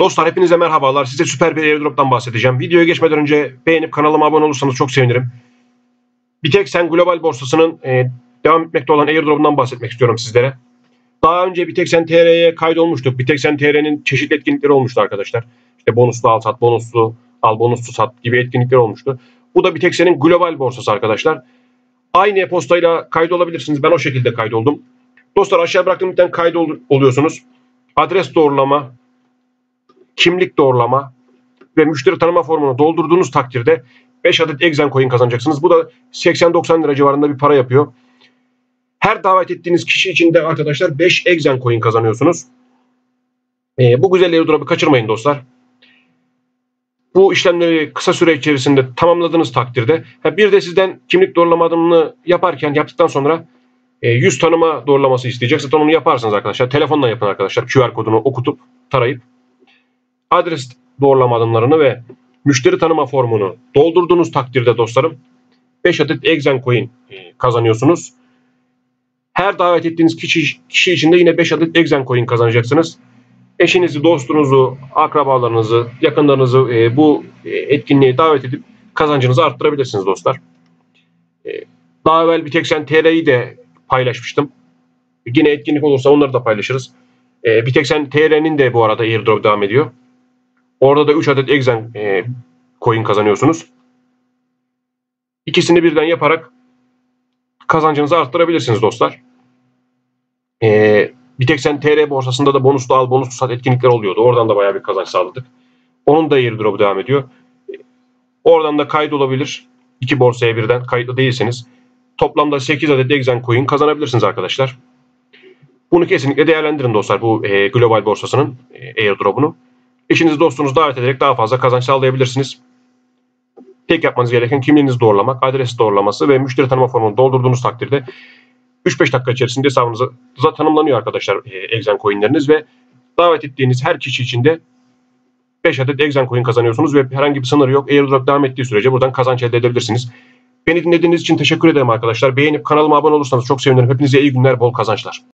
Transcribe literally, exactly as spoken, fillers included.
Dostlar hepinize merhabalar. Size süper bir airdrop'tan bahsedeceğim. Videoya geçmeden önce beğenip kanalıma abone olursanız çok sevinirim. Bitexen Global Borsası'nın e, devam etmekte olan airdrop'undan bahsetmek istiyorum sizlere. Daha önce Bitexen T R'ye kaydolmuştuk. Bitexen T R'nin çeşitli etkinlikleri olmuştu arkadaşlar. İşte bonuslu al sat, bonuslu al, bonuslu sat gibi etkinlikler olmuştu. Bu da Bitexen'in Global Borsası arkadaşlar. Aynı e-postayla kaydolabilirsiniz. Ben o şekilde kaydoldum. Dostlar aşağı bıraktığım linkten kaydoluyorsunuz. Adres doğrulama, kimlik doğrulama ve müşteri tanıma formunu doldurduğunuz takdirde beş adet Exen coin kazanacaksınız. Bu da seksen doksan lira civarında bir para yapıyor. Her davet ettiğiniz kişi için de arkadaşlar beş Exen coin kazanıyorsunuz. Ee, bu güzel airdrop'u kaçırmayın dostlar. Bu işlemleri kısa süre içerisinde tamamladığınız takdirde bir de sizden kimlik doğrulama adımını yaparken yaptıktan sonra yüz tanıma doğrulaması isteyecek. Zaten onu yaparsınız arkadaşlar. Telefonla yapın arkadaşlar. Q R kodunu okutup tarayıp adres doğrulama adımlarını ve müşteri tanıma formunu doldurduğunuz takdirde dostlarım beş adet Exen coin kazanıyorsunuz. Her davet ettiğiniz kişi, kişi için de yine beş adet Exen coin kazanacaksınız. Eşinizi, dostunuzu, akrabalarınızı, yakınlarınızı e, bu etkinliğe davet edip kazancınızı arttırabilirsiniz dostlar. E, daha evvel Bitexen T R'yi de paylaşmıştım. Yine etkinlik olursa onları da paylaşırız. E, Bitexen T R'nin de bu arada airdrop devam ediyor. Orada da üç adet Exen e, coin kazanıyorsunuz. İkisini birden yaparak kazancınızı arttırabilirsiniz dostlar. E, Bitexen T R borsasında da bonuslu al, bonuslu sat etkinlikler oluyordu. Oradan da bayağı bir kazanç sağladık. Onun da airdrop'u devam ediyor. Oradan da kaydolabilir. İki borsaya birden kayıtlı değilseniz. Toplamda sekiz adet Exen coin kazanabilirsiniz arkadaşlar. Bunu kesinlikle değerlendirin dostlar. Bu e, global borsasının e, airdrop'unu. Eşiniz, dostunuz davet ederek daha fazla kazanç sağlayabilirsiniz. Tek yapmanız gereken kimliğinizi doğrulamak, adres doğrulaması ve müşteri tanıma formunu doldurduğunuz takdirde üç beş dakika içerisinde hesabınıza tanımlanıyor arkadaşlar e, Exen coinleriniz ve davet ettiğiniz her kişi için de beş adet Exen coin kazanıyorsunuz ve herhangi bir sınır yok. Airdrop devam ettiği sürece buradan kazanç elde edebilirsiniz. Beni dinlediğiniz için teşekkür ederim arkadaşlar. Beğenip kanalıma abone olursanız çok sevinirim. Hepinize iyi günler, bol kazançlar.